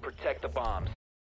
protect the bombs.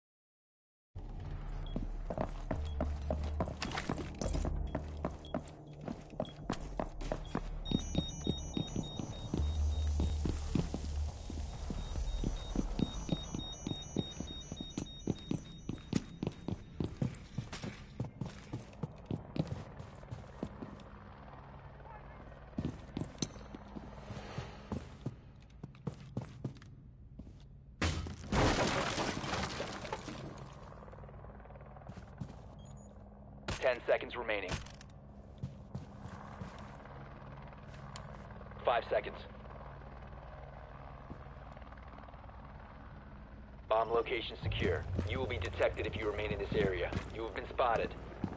Ten seconds remaining. 5 seconds. Bomb location secure. You will be detected if you remain in this area. You have been spotted.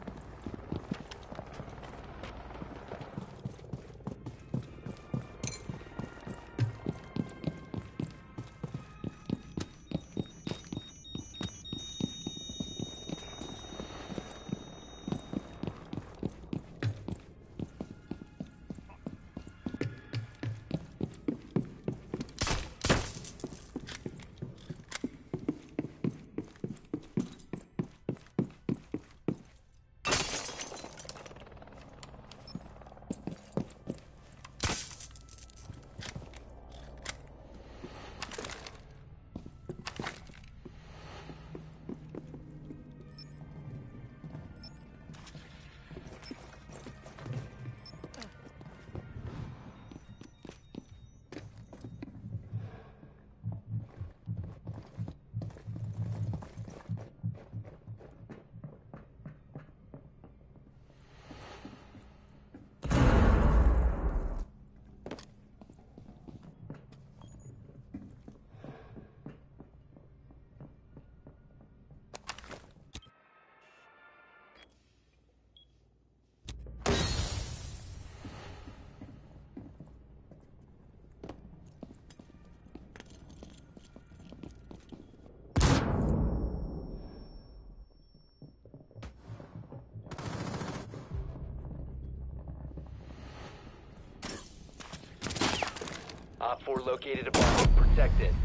Op 4 located a bomb. Protect it.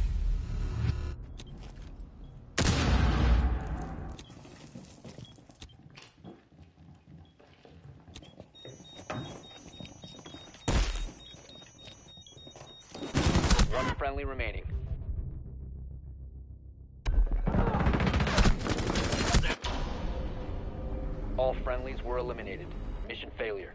One friendly remaining. All friendlies were eliminated. Mission failure.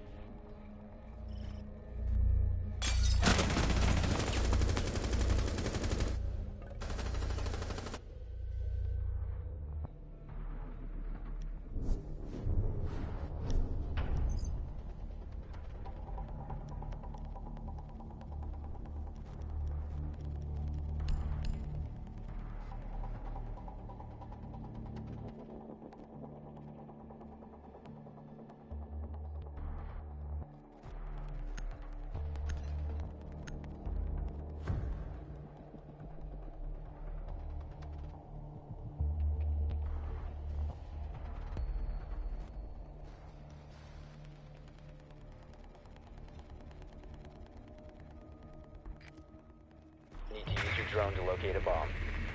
Need to use your drone to locate a bomb.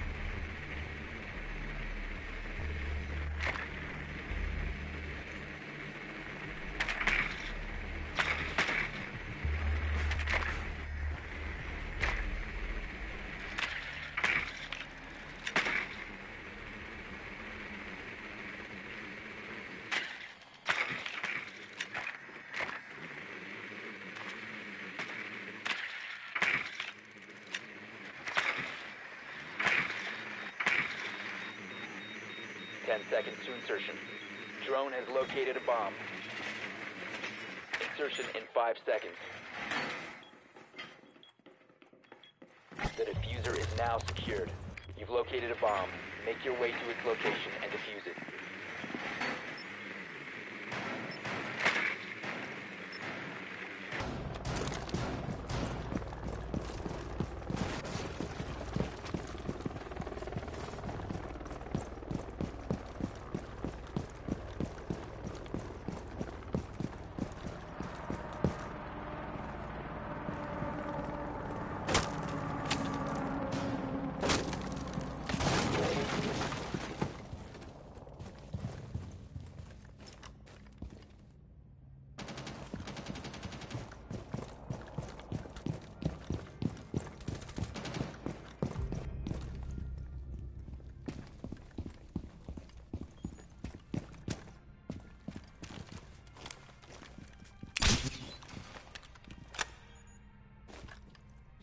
Seconds to insertion. Drone has located a bomb. Insertion in 5 seconds. The diffuser is now secured. You've located a bomb. Make your way to its location and defuse it.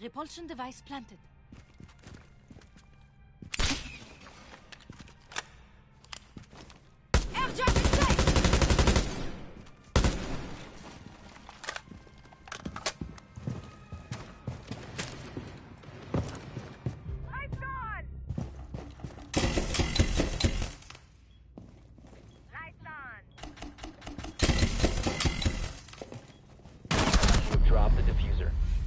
Repulsion device planted. Airdrop in sight! Lights on! Lights on! You have dropped the diffuser.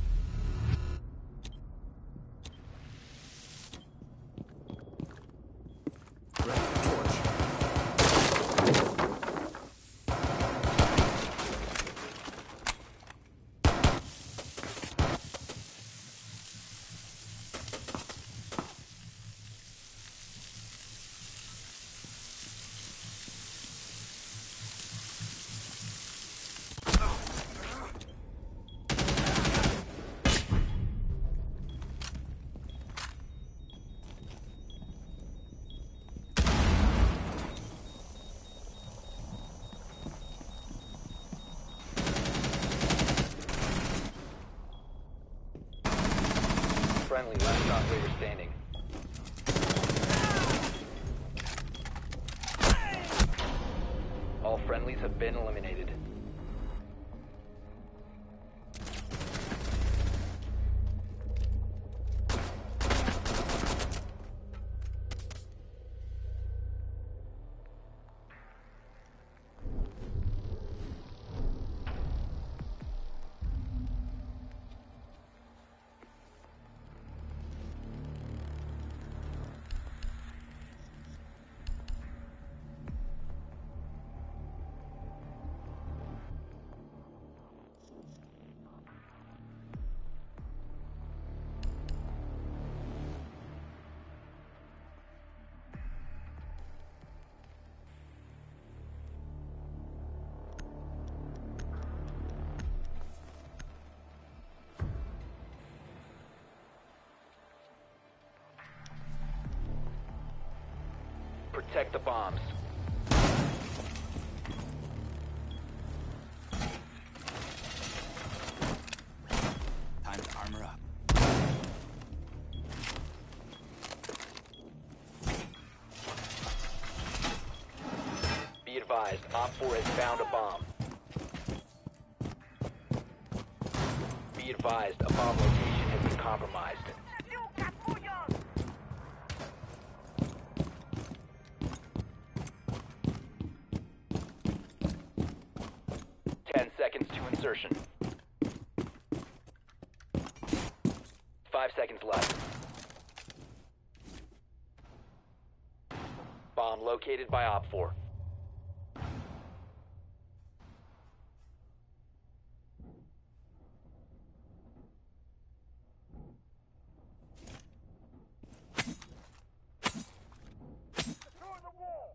Friendly, last operator standing. All friendlies have been eliminated. Protect the bombs. Time to armor up. Be advised, Op 4 has found a bomb. Be advised, a bomb location has been compromised. You capullos! 10 seconds to insertion. 5 seconds left. Bomb located by Op 4. Secure the wall!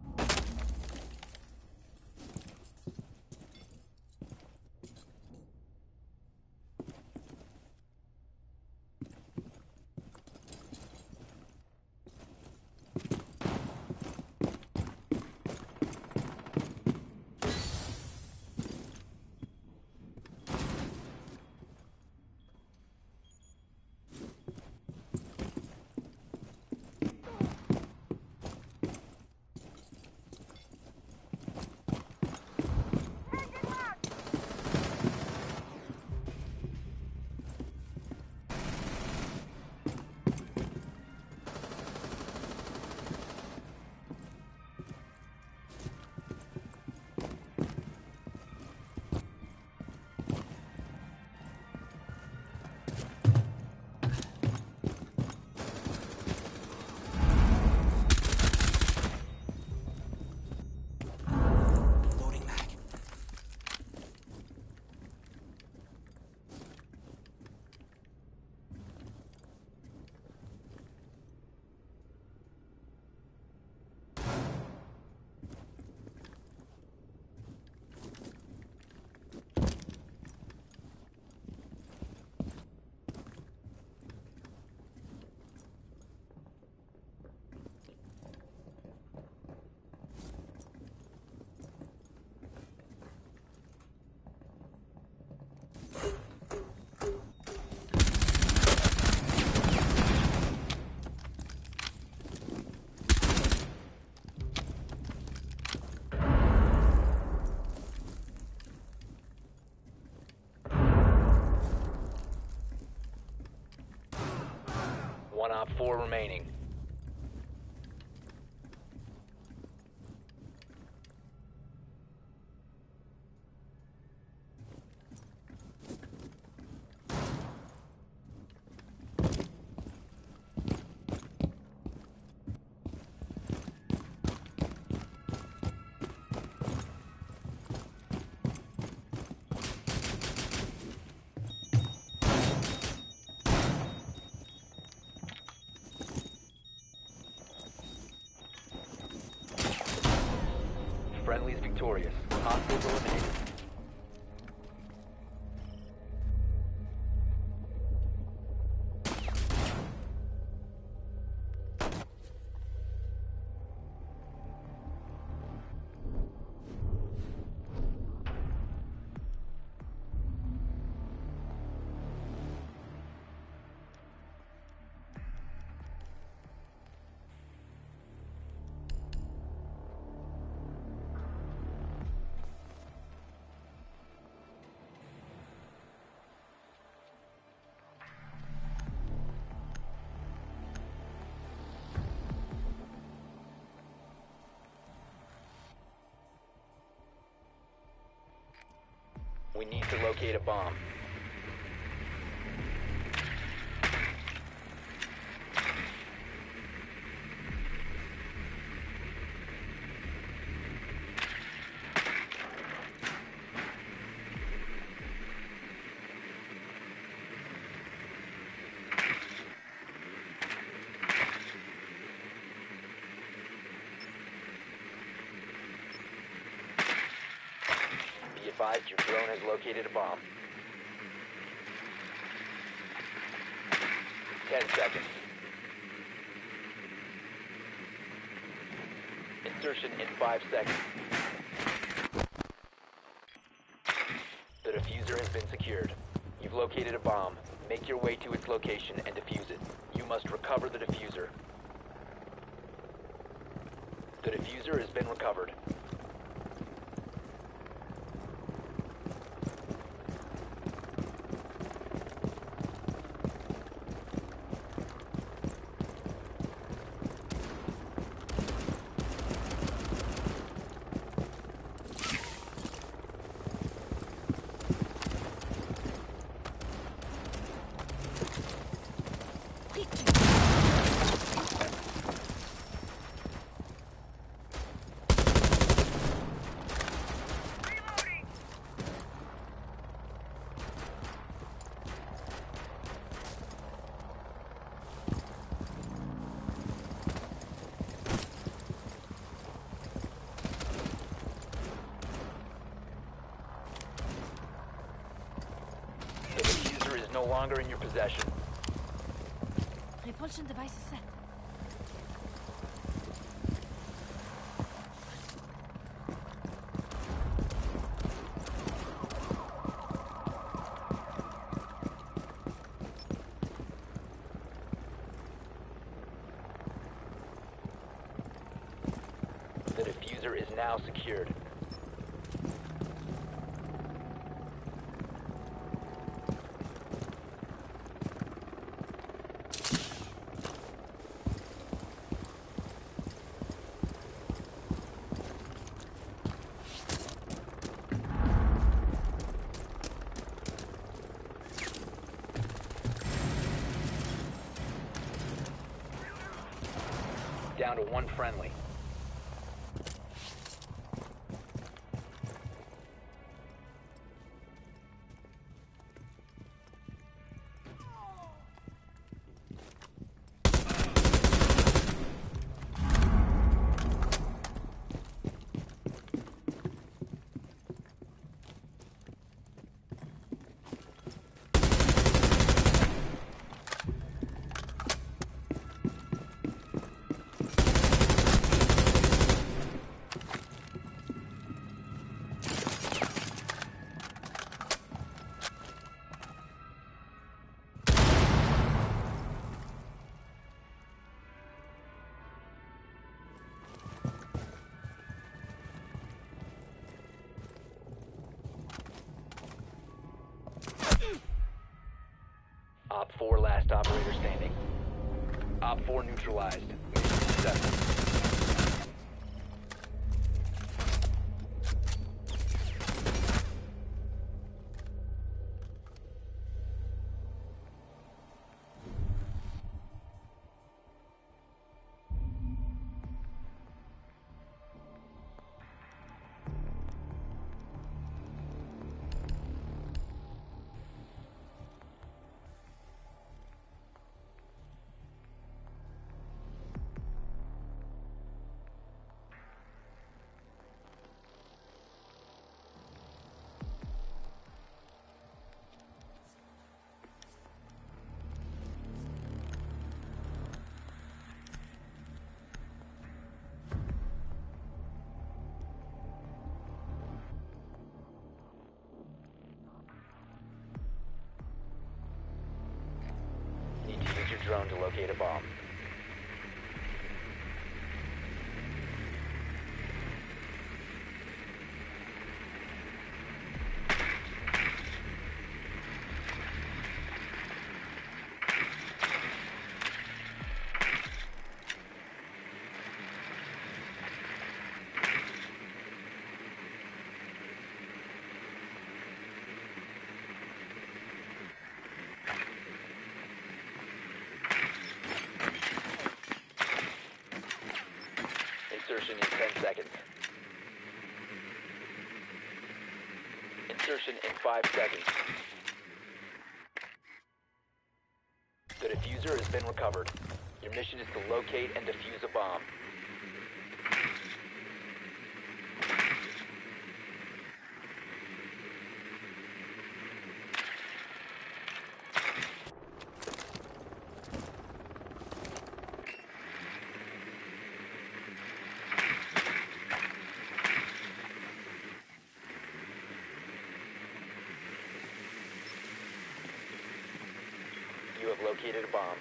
One Op 4 remaining. Friendly's victorious. Hostiles eliminated. We need to locate a bomb. Be advised your drone has located a bomb. 10 seconds. Insertion in 5 seconds. The diffuser has been secured. You've located a bomb. Make your way to its location and defuse it. You must recover the diffuser. The diffuser has been recovered. Reloading! The diffuser is no longer in your possession. Repulsion device is set. The diffuser is now secured. Down to one friendly. Op 4 last operator standing. Op 4 neutralized. Mission successful. Need to use your drone to locate a bomb. Insertion in 10 seconds. Insertion in 5 seconds. The diffuser has been recovered. Your mission is to locate and defuse a bomb. You have located a bomb.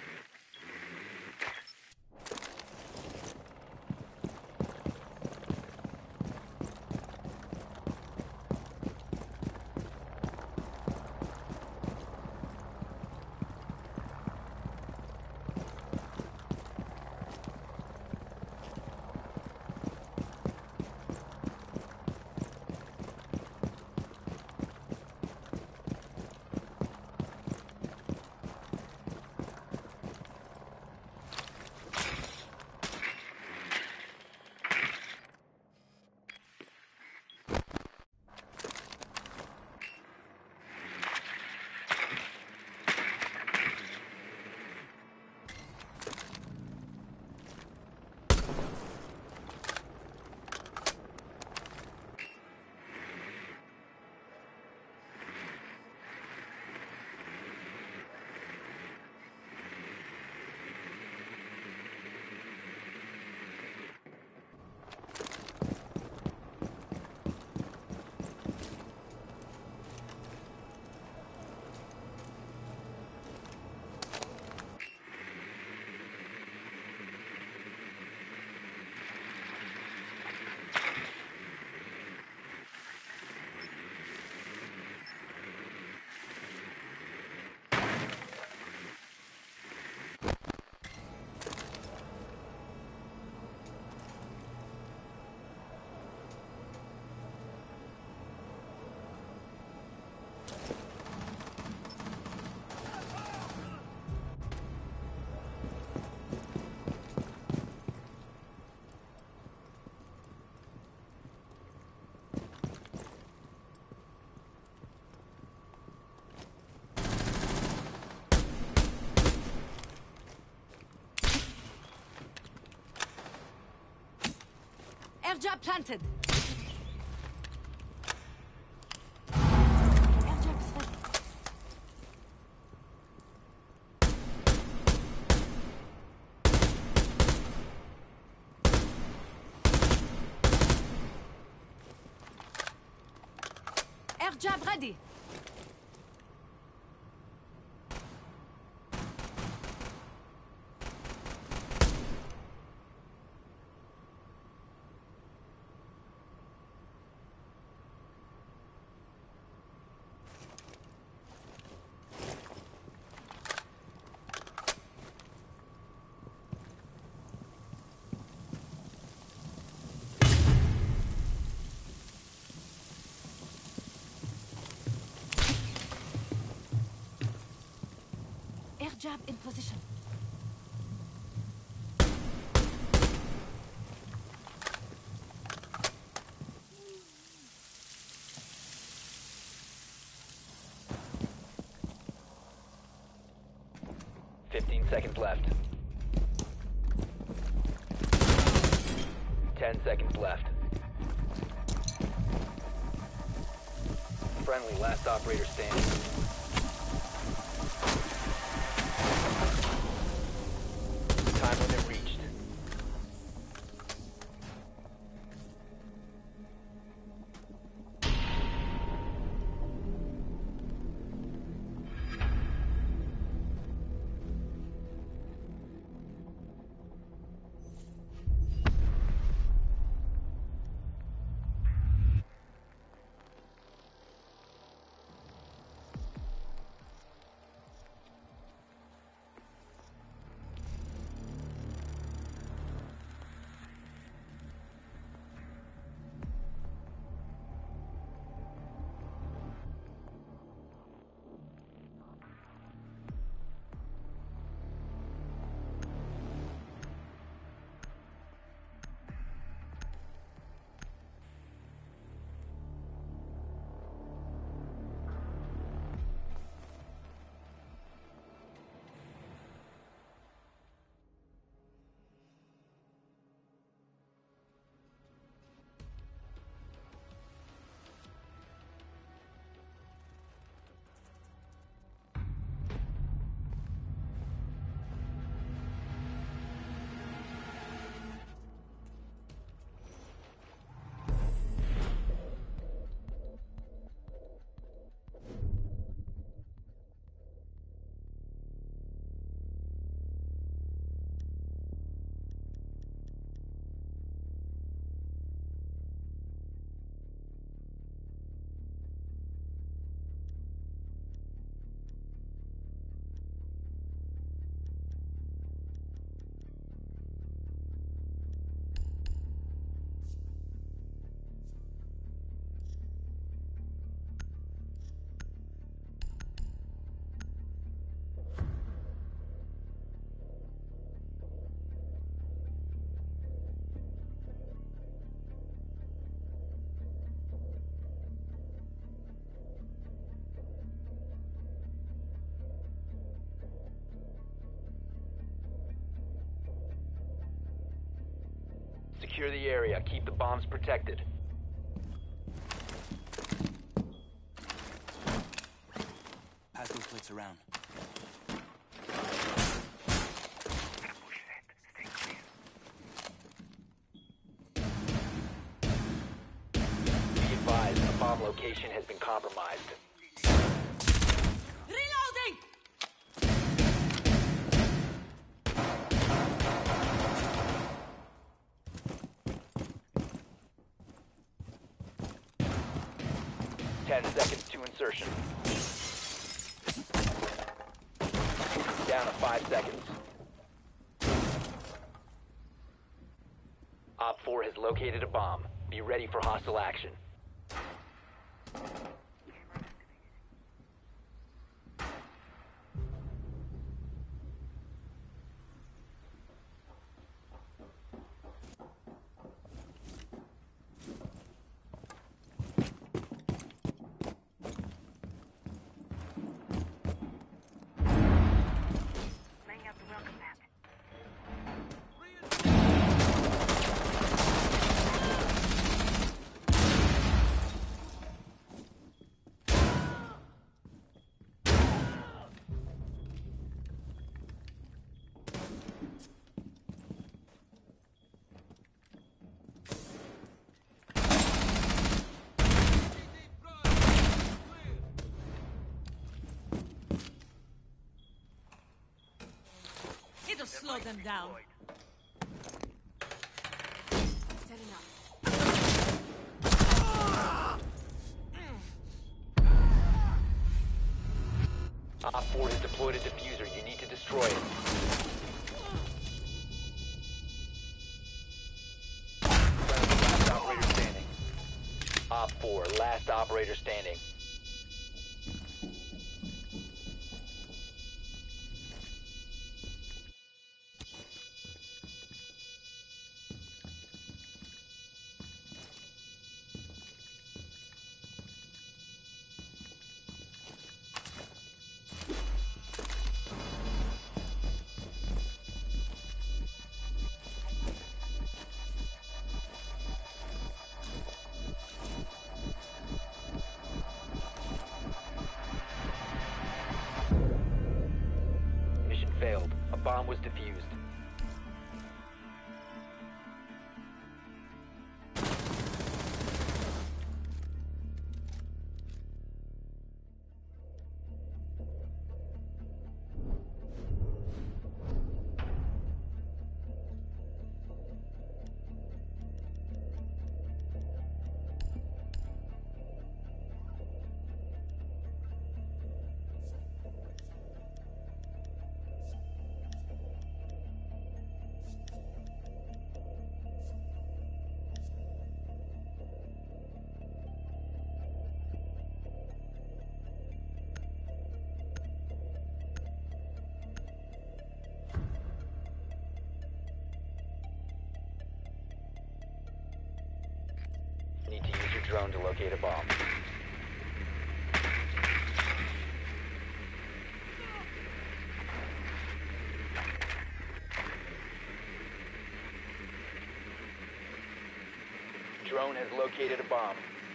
Airdrop planted. Airdrop is ready. Airdrop ready. jab in position. Seconds left. 10 seconds left. Friendly, last operator standing. Time limit reached. Secure the area. Keep the bombs protected. Pass those clips around. Be advised, a bomb location has been compromised. Reloading! 10 seconds to insertion. Down to 5 seconds. Op 4 has located a bomb. Be ready for hostile action. Laying out the welcome mat. It'll slow them down. Setting up. Op 4 has deployed a diffuser. You need to destroy it. Friendly, last operator standing. Op 4, last operator standing. bomb was defused. Need to use your drone to locate a bomb. Drone has located a bomb.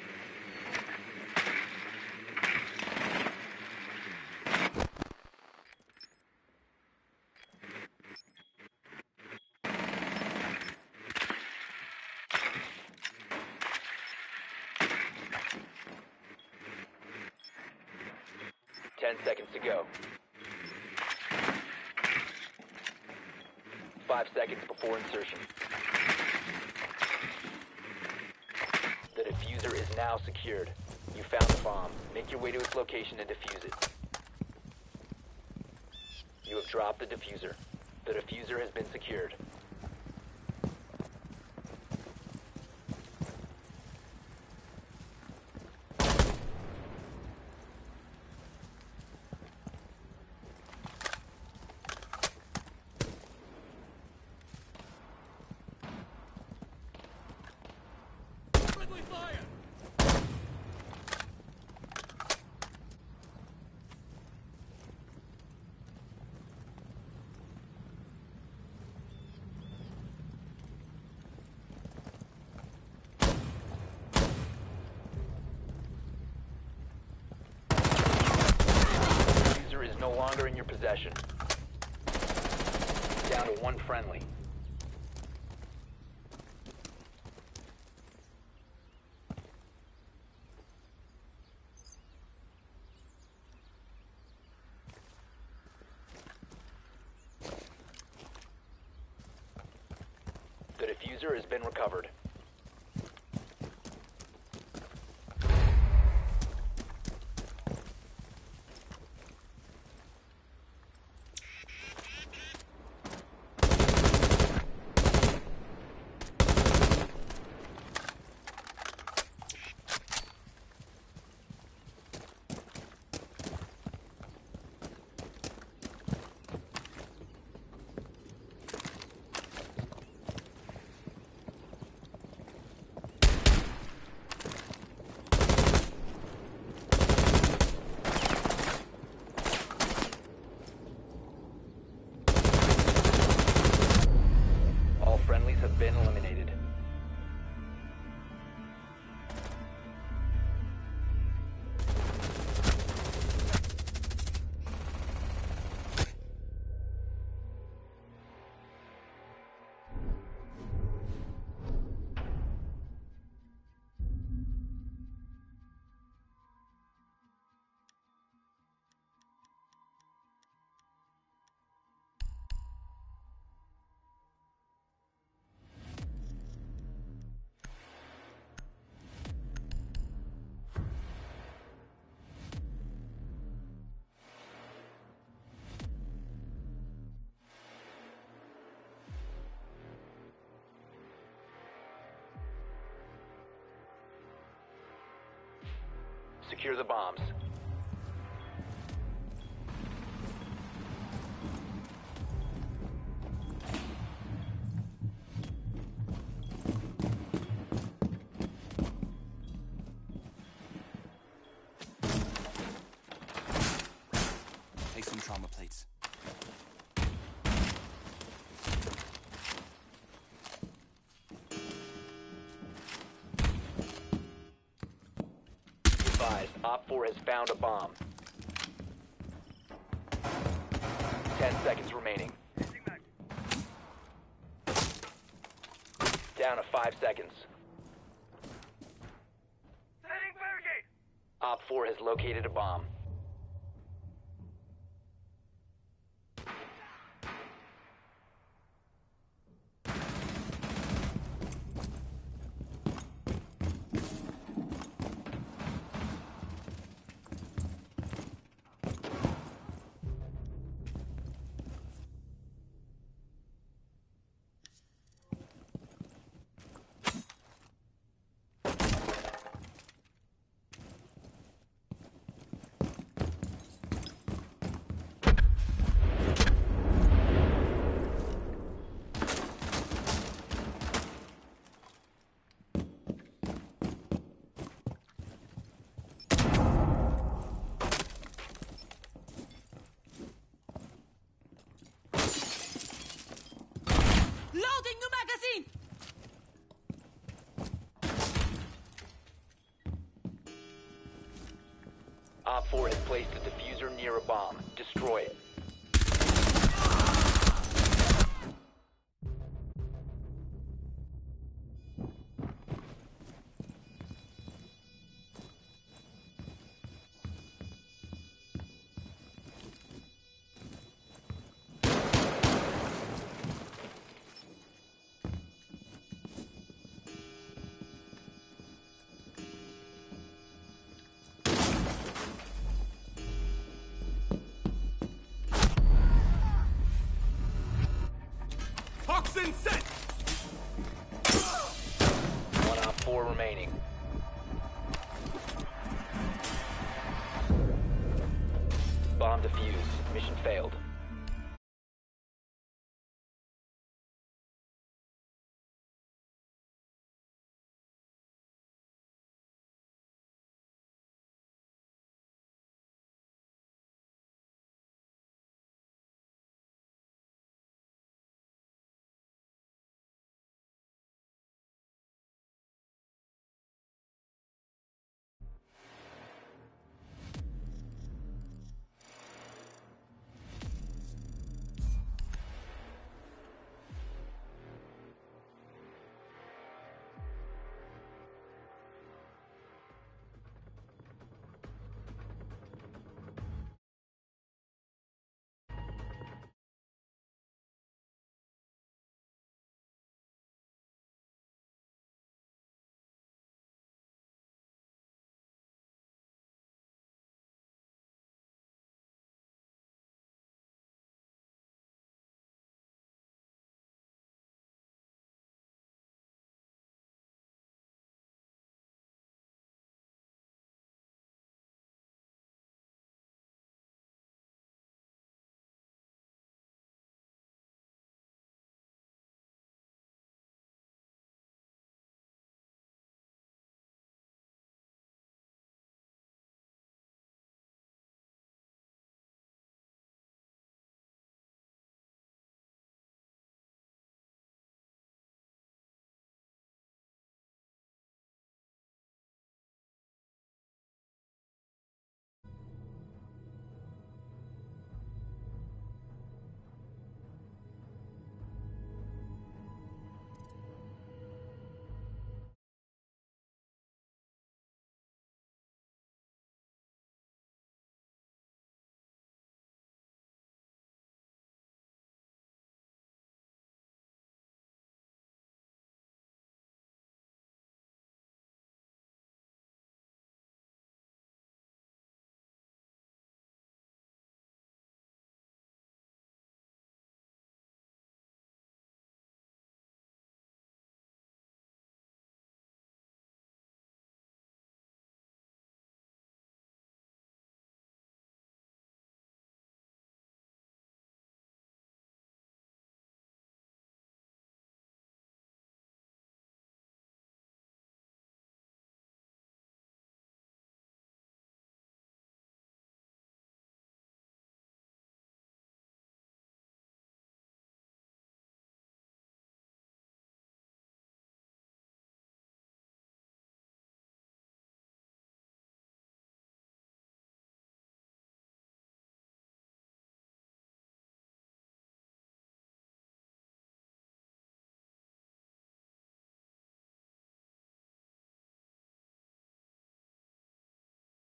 Ten seconds to go. 5 seconds before insertion. The diffuser is now secured. You found the bomb. Make your way to its location and defuse it. You have dropped the diffuser. The diffuser has been secured. No longer in your possession. Down to one friendly. The diffuser has been recovered. Have been eliminated. Secure the bombs. Place some trauma plates. Op 4 has found a bomb. 10 seconds remaining. Sending down to 5 seconds. Setting barricade. Op 4 has located a bomb. Loading new magazine! Op 4 has placed a diffuser near a bomb. Destroy it. Toxin set! One Op 4 remaining. Bomb defused. Mission failed.